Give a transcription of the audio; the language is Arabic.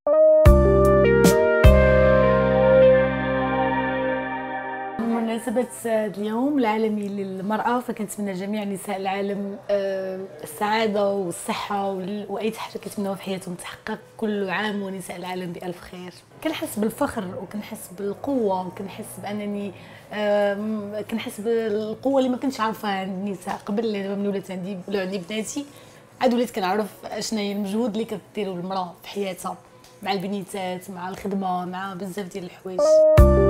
بمناسبة اليوم العالمي للمرأة، فكنتمنى جميع نساء العالم السعادة والصحة وأي حاجة كيتمناوها في حياتهم تحقق. كل عام ونساء العالم بألف خير. كنحس بالفخر وكنحس بالقوة وكنحس بأنني كنحس بالقوة اللي ما كنتش عارفاها عند النساء قبل، اللي دابا ملي ولات عندي بناتي عاد وليت كنعرف شنو هي المجهود اللي كديرو المرأة في حياتها مع البنيتات، مع الخدمة، مع بزاف ديال الحوايج.